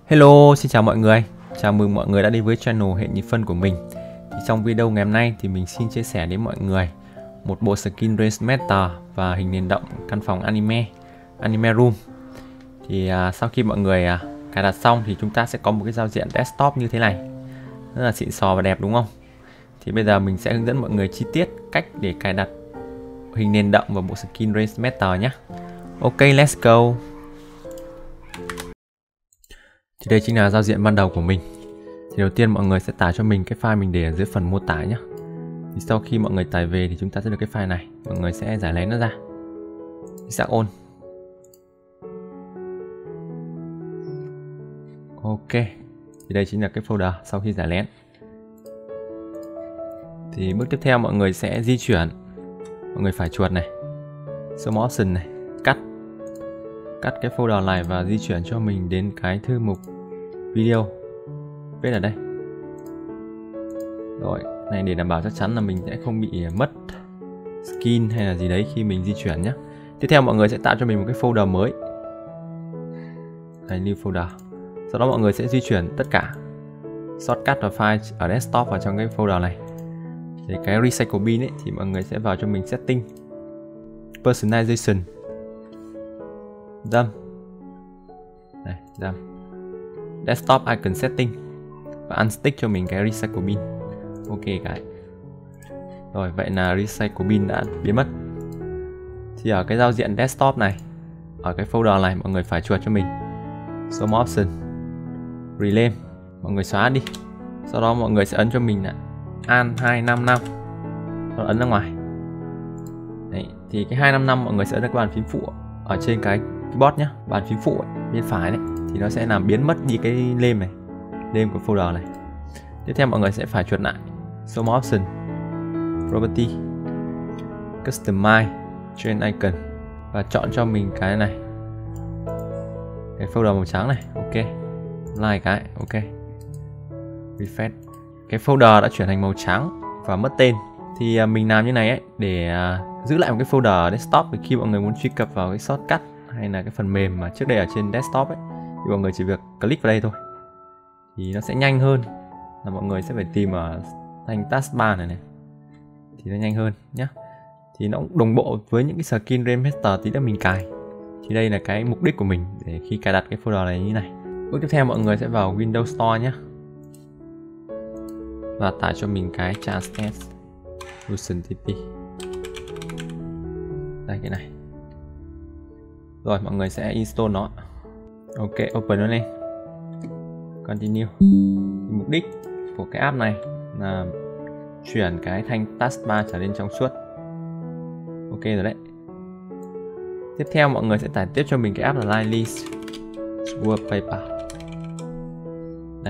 Hello, xin chào mọi người. Chào mừng mọi người đã đến với channel Hệ Nhị Phân của mình. Trong video ngày hôm nay thì mình xin chia sẻ đến mọi người một bộ skin Race Meter và hình nền động căn phòng Anime Room. Sau khi mọi người cài đặt xong thì chúng ta sẽ có một cái giao diện desktop như thế này, rất là xịn sò và đẹp đúng không? Thì bây giờ mình sẽ hướng dẫn mọi người chi tiết cách để cài đặt hình nền động và bộ skin Race Meter nhé. Ok, let's go. Thì đây chính là giao diện ban đầu của mình. Thì đầu tiên mọi người sẽ tải cho mình cái file mình để ở dưới phần mô tả nhé. Thì sau khi mọi người tải về thì chúng ta sẽ được cái file này. Mọi người sẽ giải lén nó ra. Install on. Ok. Thì đây chính là cái folder sau khi giải lén. Thì bước tiếp theo mọi người sẽ di chuyển. Mọi người phải chuột này, Zoom option này, cắt cái folder này và di chuyển cho mình đến cái thư mục video. Viết ở đây. Rồi, này để đảm bảo chắc chắn là mình sẽ không bị mất skin hay là gì đấy khi mình di chuyển nhé. Tiếp theo mọi người sẽ tạo cho mình một cái folder mới. Đây, new folder. Sau đó mọi người sẽ di chuyển tất cả shortcut và file ở desktop vào trong cái folder này. Thì cái recycle bin ấy thì mọi người sẽ vào cho mình setting, personalization, dump, này, dump, desktop icon setting và unstick cho mình cái recycle bin. Ok cái. Rồi vậy là recycle bin đã biến mất. Thì ở cái giao diện desktop này, ở cái folder này mọi người phải chuột cho mình Zoom option, rename, mọi người xóa đi. Sau đó mọi người sẽ ấn cho mình là AN255, sau đó ấn ra ngoài. Đấy, thì cái 255 mọi người sẽ ấn cái bàn phím phụ ở trên cái keyboard nhé, bàn phím phụ ấy, bên phải đấy, thì nó sẽ làm biến mất đi cái name này, name của folder này. Tiếp theo mọi người sẽ phải chuột lại Zoom option, property, customize, change icon và chọn cho mình cái này, cái folder màu trắng này. Ok, like cái, ok, refresh. Cái folder đã chuyển thành màu trắng và mất tên. Thì mình làm như này ấy để giữ lại một cái folder desktop, vì khi mọi người muốn truy cập vào cái shortcut hay là cái phần mềm mà trước đây ở trên desktop ấy, thì mọi người chỉ việc click vào đây thôi thì nó sẽ nhanh hơn là mọi người sẽ phải tìm ở thành taskbar này thì nó nhanh hơn nhé. Thì nó cũng đồng bộ với những cái skin Rainmaster tí nữa mình cài. Thì đây là cái mục đích của mình để khi cài đặt cái folder này như này. Bước tiếp theo mọi người sẽ vào Windows Store nhé và tải cho mình cái Transtest Fusion TP. Đây cái này. Rồi mọi người sẽ install nó. Ok, open nó lên. Continue. Mục đích của cái app này là chuyển cái thanh taskbar trở nên trong suốt. Ok rồi đấy. Tiếp theo mọi người sẽ tải tiếp cho mình cái app là Lively's Wallpaper. Đây.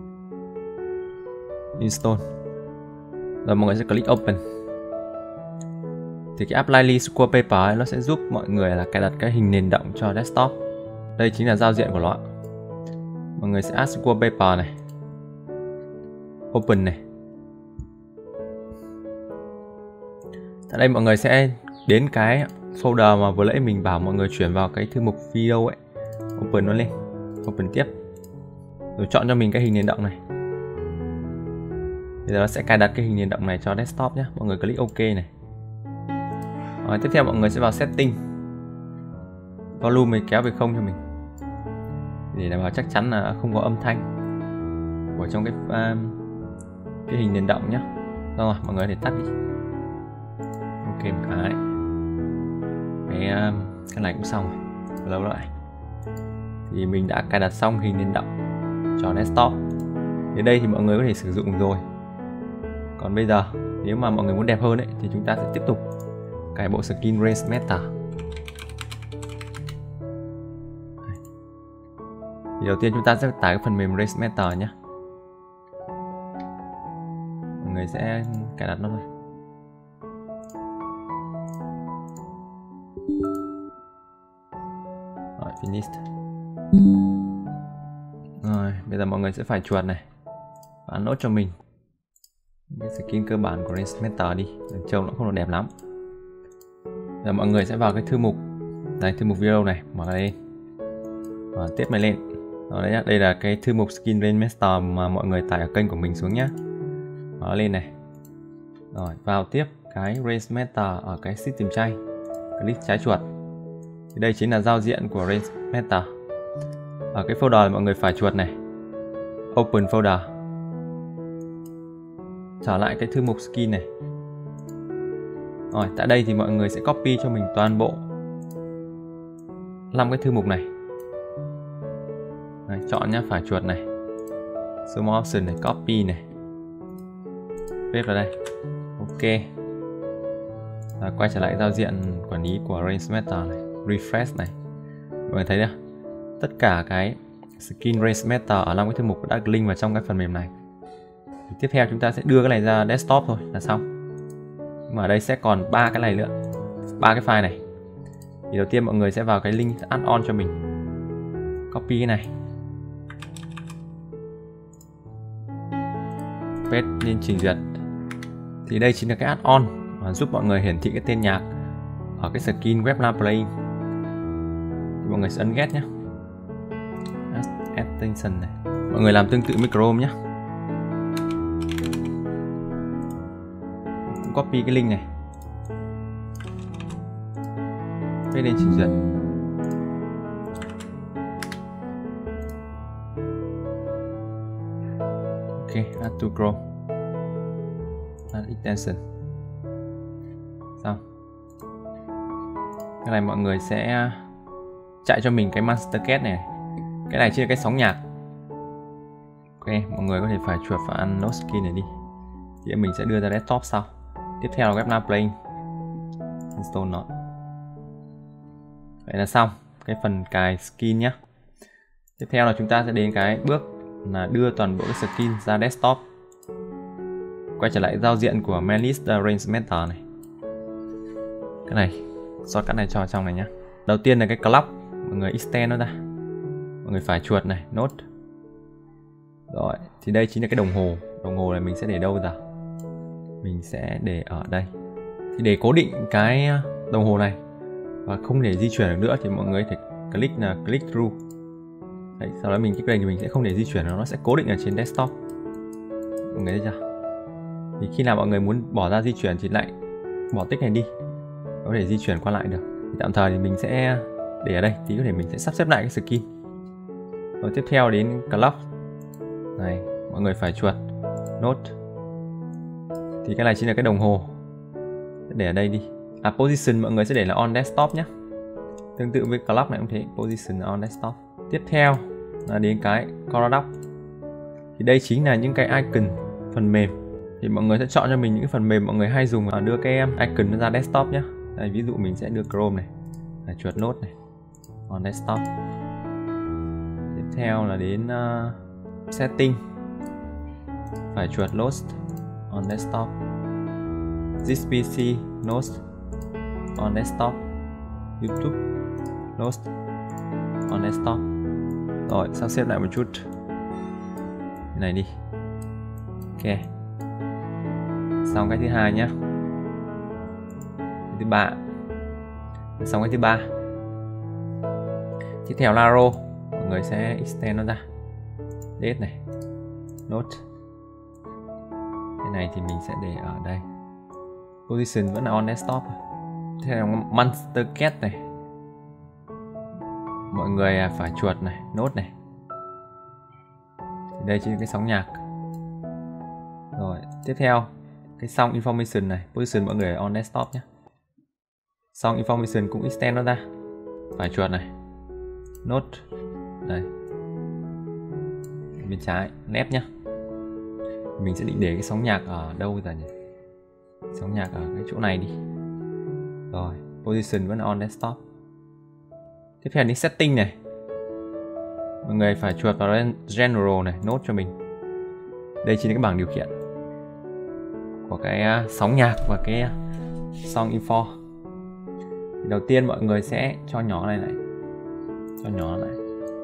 Install. Rồi mọi người sẽ click open. Thì cái app Lively's Wallpaper ấy, nó sẽ giúp mọi người là cài đặt cái hình nền động cho desktop. Đây chính là giao diện của nó. Mọi người sẽ add wallpaper này, open này. Ở đây mọi người sẽ đến cái folder mà vừa nãy mình bảo mọi người chuyển vào cái thư mục video ấy, open nó lên, open tiếp, rồi chọn cho mình cái hình nền động này. Bây giờ nó sẽ cài đặt cái hình nền động này cho desktop nhé. Mọi người click ok này. Rồi, tiếp theo mọi người sẽ vào setting, volume này kéo về 0 cho mình để đảm bảo chắc chắn là không có âm thanh của trong cái hình nền động nhé. Rồi mọi người để tắt đi. Ok một cái này cũng xong rồi. Lâu lại thì mình đã cài đặt xong hình nền động cho desktop. Đến đây thì mọi người có thể sử dụng rồi. Còn bây giờ nếu mà mọi người muốn đẹp hơn ấy, thì chúng ta sẽ tiếp tục cài bộ skin Race Meter. Thì đầu tiên chúng ta sẽ tải cái phần mềm Race Meter nhé. Mọi người sẽ cài đặt nó thôi. Rồi, finished. Rồi, bây giờ mọi người sẽ phải chuột này và nốt cho mình cái skin cơ bản của Race Meter đi. Trông nó không được đẹp lắm. Giờ mọi người sẽ vào cái thư mục, đây thư mục video này, mở lên và tiếp này lên Đó đấy nhá, đây là cái thư mục Skin Range Master mà mọi người tải ở kênh của mình xuống nhá. Đó lên này. Rồi vào tiếp cái Range Master ở cái System Tray. Click trái chuột. Thì đây chính là giao diện của Range Master. Ở cái folder mọi người phải chuột này. Open folder. Trở lại cái thư mục Skin này. Rồi tại đây thì mọi người sẽ copy cho mình toàn bộ 5 cái thư mục này. Đấy, chọn nhá, phải chuột này, số more option này, copy này, paste vào đây. Ok. Rồi, quay trở lại giao diện quản lý của Range Master này, refresh này. Mọi người thấy chưa? Tất cả cái skin Range Master ở 5 cái thư mục đã link vào trong cái phần mềm này. Thì tiếp theo chúng ta sẽ đưa cái này ra desktop thôi là xong. Nhưng mà ở đây sẽ còn 3 cái này nữa, 3 cái file này. Thì đầu tiên mọi người sẽ vào cái link add-on cho mình, copy cái này, paste lên trình duyệt. Thì đây chính là cái add-on mà giúp mọi người hiển thị cái tên nhạc ở cái skin Weblam Playing. Thì mọi người sẽ ấn get nhé, attention này. Mọi người làm tương tự với Chrome nhé. Copy cái link này, paste lên trình duyệt. Ok, add to Chrome, add extension. Xong. Cái này mọi người sẽ chạy cho mình cái Mastercard này. Cái này chỉ là cái sóng nhạc. Ok, mọi người có thể phải chuột vào Unload Skin này đi. Thì mình sẽ đưa ra desktop sau. Tiếp theo là Weblam Playing. Install nó. Vậy là xong cái phần cài skin nhé. Tiếp theo là chúng ta sẽ đến cái bước là đưa toàn bộ cái skin ra desktop. Quay trở lại giao diện của Manlist Range Master này. Cái này, shortcut này cho vào trong này nhé. Đầu tiên là cái clock, mọi người extend nó ra. Mọi người phải chuột này, nốt. Rồi, thì đây chính là cái đồng hồ. Đồng hồ này mình sẽ để đâu giờ? Mình sẽ để ở đây. Thì để cố định cái đồng hồ này và không để di chuyển được nữa thì mọi người phải click là click through. Đấy, sau đó mình kích đây thì mình sẽ không để di chuyển, nó sẽ cố định ở trên desktop. Mọi người thấy chưa? Thì khi nào mọi người muốn bỏ ra di chuyển thì lại bỏ tích này đi, có thể di chuyển qua lại được. Thì tạm thời thì mình sẽ để ở đây, thì có thể mình sẽ sắp xếp lại cái skin. Rồi tiếp theo đến clock này, mọi người phải chuột nốt. Thì cái này chính là cái đồng hồ, để ở đây đi. Position mọi người sẽ để là on desktop nhé. Tương tự với clock này cũng thế, position là on desktop. Tiếp theo là đến cái Corodoc. Thì đây chính là những cái icon phần mềm. Thì mọi người sẽ chọn cho mình những cái phần mềm mọi người hay dùng và đưa cái icon ra desktop nhé. Đây, ví dụ mình sẽ đưa Chrome này, là chuột nốt này, on desktop. Tiếp theo là đến setting, phải chuột Lost, on desktop. This PC, Lost, on desktop. YouTube, Lost, on desktop. Rồi, sắp xếp lại một chút cái này đi. Ok. Xong cái thứ hai nhé. Cái thứ ba. Xong cái thứ ba. Tiếp theo là row, mọi người sẽ extend nó ra. Date này, note. Cái này thì mình sẽ để ở đây. Position vẫn là on desktop. Thế là Mastercard này, mọi người phải chuột này, nốt này. Thì đây chính là cái sóng nhạc. Rồi tiếp theo cái song information này, position mọi người on desktop nhé. Song information cũng extend nó ra, phải chuột này, nốt đây, bên trái left nhá. Mình sẽ định để cái sóng nhạc ở đâu giờ nhỉ? Sóng nhạc ở cái chỗ này đi. Rồi position vẫn on desktop. Tiếp theo đến setting này, mọi người phải chuột vào general này, nốt cho mình. Đây chính là cái bảng điều khiển của cái sóng nhạc và cái song info. Thì đầu tiên mọi người sẽ cho nhỏ này lại, cho nhỏ lại.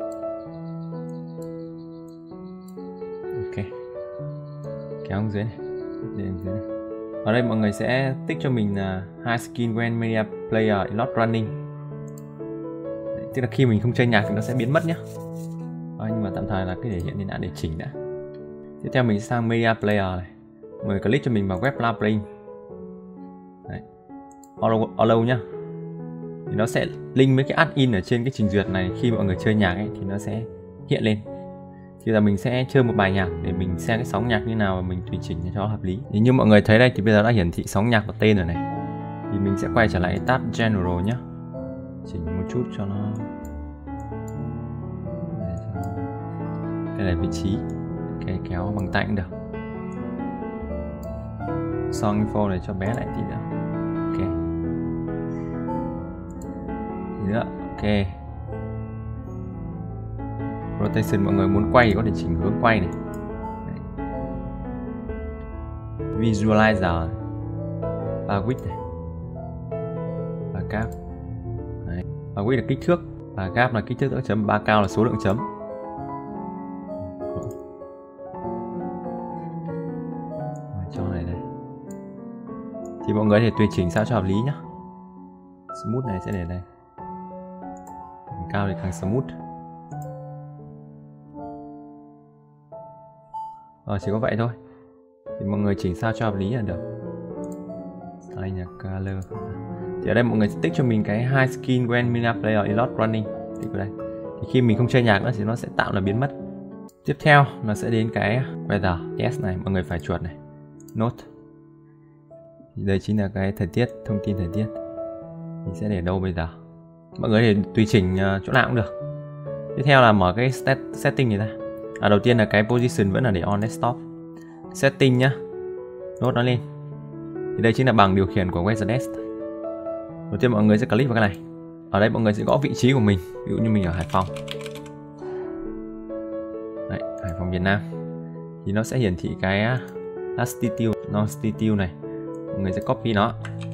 Ok, kéo xuống dưới này, lên dưới này. Ở đây mọi người sẽ tích cho mình là high skin when media player is not running. Đấy, tức là khi mình không chơi nhạc thì nó sẽ biến mất nhé. Nhưng mà tạm thời là cái thể hiện nên đã để chỉnh đã. Tiếp theo mình sang Media Player này. Mọi người click cho mình vào Web Playing. Đấy. Allow nhá. Thì nó sẽ link với cái add-in ở trên cái trình duyệt này, khi mọi người chơi nhạc ấy thì nó sẽ hiện lên. Thì là mình sẽ chơi một bài nhạc để mình xem cái sóng nhạc như nào và mình tùy chỉnh cho hợp lý. Thì như mọi người thấy đây thì bây giờ đã hiển thị sóng nhạc và tên rồi này. Thì mình sẽ quay trở lại tab General nhé. Chỉnh một chút cho nó cái này vị trí, cái kéo bằng tay cũng được. Song info này cho bé lại tí nữa. Ok. Tí nữa. Ok. Rotation mọi người muốn quay thì có thể chỉnh hướng quay này. Đấy. Visualizer, và width này, và cap. Đấy. Và width là kích thước, và gap là kích thước đỡ chấm, 3 cao là số lượng chấm. Cho này đây. Thì mọi người có thể tùy chỉnh sao cho hợp lý nhá. Smooth này sẽ để đây. Càng cao thì càng smooth. Chỉ có vậy thôi. Thì mọi người chỉnh sao cho hợp lý là được. Đây là color. Thì ở đây mọi người sẽ tích cho mình cái high skin when media player is not running. Tích vào đây. Thì khi mình không chơi nhạc nữa thì nó sẽ tạo là biến mất. Tiếp theo nó sẽ đến cái weather. Yes này, mọi người phải chuột này. Note. Thì đây chính là cái thời tiết, thông tin thời tiết. Mình sẽ để đâu bây giờ? Mọi người để tùy chỉnh chỗ nào cũng được. Tiếp theo là mở cái setting này ra. Đầu tiên là cái position vẫn là để on desktop. Setting nhá. Nốt nó lên. Thì đây chính là bảng điều khiển của Weather Desk. Đầu tiên mọi người sẽ click vào cái này. Ở đây mọi người sẽ gõ vị trí của mình. Ví dụ như mình ở Hải Phòng. Đấy, Hải Phòng Việt Nam. Thì nó sẽ hiển thị cái latitude, longitude này. Mọi người sẽ copy nó,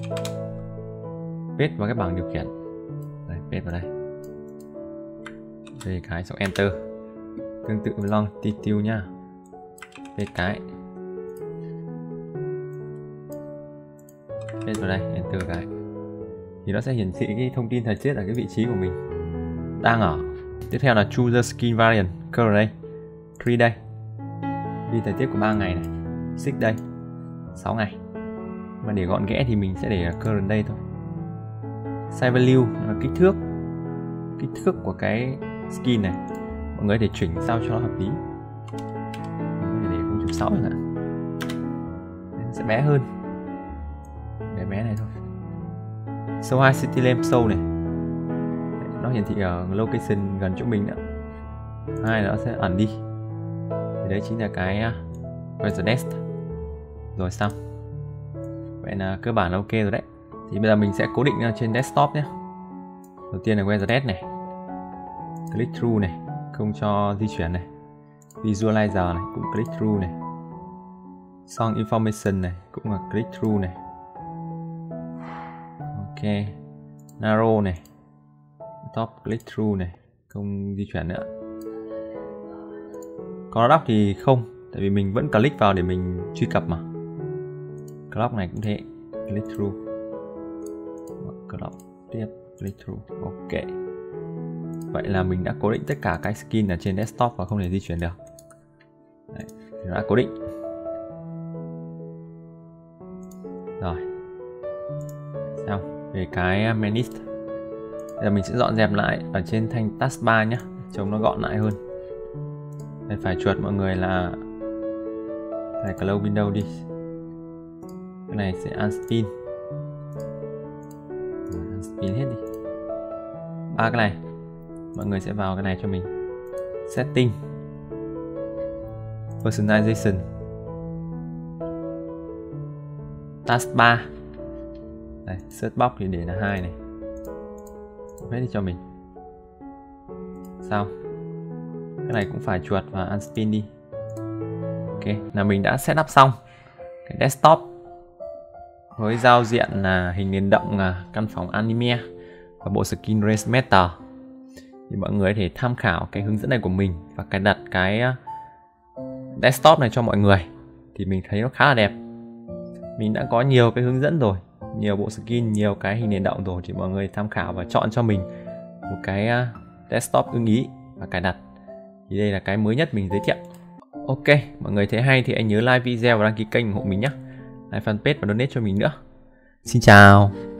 paste vào cái bảng điều khiển. Đây, paste vào đây. Về cái xong enter. Tương tự với longitude nhá. Paste cái. Paste vào đây, enter cái. Thì nó sẽ hiển thị cái thông tin thời tiết ở cái vị trí của mình đang ở. Tiếp theo là choose the skin variant. Current đây, 3 day. Ghi thời tiết của 3 ngày này. 6 day, 6 ngày. Mà để gọn ghẽ thì mình sẽ để current day thôi. Size value là kích thước của cái skin này. Mọi người để chỉnh sao cho nó hợp lý. Để 0.6 chẳng hạn. Sẽ bé hơn. Bé này thôi. Show high city lamp show này. Nó hiển thị ở location gần chỗ mình nữa. Hai là nó sẽ ẩn đi. Thì đấy chính là cái Weather Desk. Rồi xong. Vậy là cơ bản là ok rồi đấy. Thì bây giờ mình sẽ cố định trên desktop nhé. Đầu tiên là Weather Desk này. Click through này, không cho di chuyển này. Visualizer này cũng click through này. Song information này cũng là click through này. Ok. Narrow này. Top click through này, không di chuyển nữa. Còn dock thì không, tại vì mình vẫn click vào để mình truy cập mà. Clock này cũng thế, click through. Clock tiếp, click through. Ok. Vậy là mình đã cố định tất cả cái skin ở trên desktop và không thể di chuyển được. Đấy, thì nó đã cố định. Rồi. Xong. Về cái manage. Bây giờ mình sẽ dọn dẹp lại ở trên thanh taskbar nhé, trông nó gọn lại hơn. Đây, phải chuột mọi người là close window đi. Cái này sẽ unspin. Unspin hết đi. Ba cái này mọi người sẽ vào cái này cho mình. Setting, personalization, taskbar. Đây, search box thì để là 2 này. Hết đi cho mình. Sao? Cái này cũng phải chuột và unspin đi. Ok, là mình đã setup xong cái desktop với giao diện là hình nền động, là căn phòng anime và bộ skin Race Metal. Thì mọi người có thể tham khảo cái hướng dẫn này của mình và cài đặt cái desktop này cho mọi người. Thì mình thấy nó khá là đẹp. Mình đã có nhiều cái hướng dẫn rồi, nhiều bộ skin, nhiều cái hình nền động rồi, thì mọi người tham khảo và chọn cho mình một cái desktop ưng ý và cài đặt. Thì đây là cái mới nhất mình giới thiệu. Ok, mọi người thấy hay thì hãy nhớ like video và đăng ký kênh ủng hộ mình nhé. Like fanpage và donate cho mình nữa. Xin chào.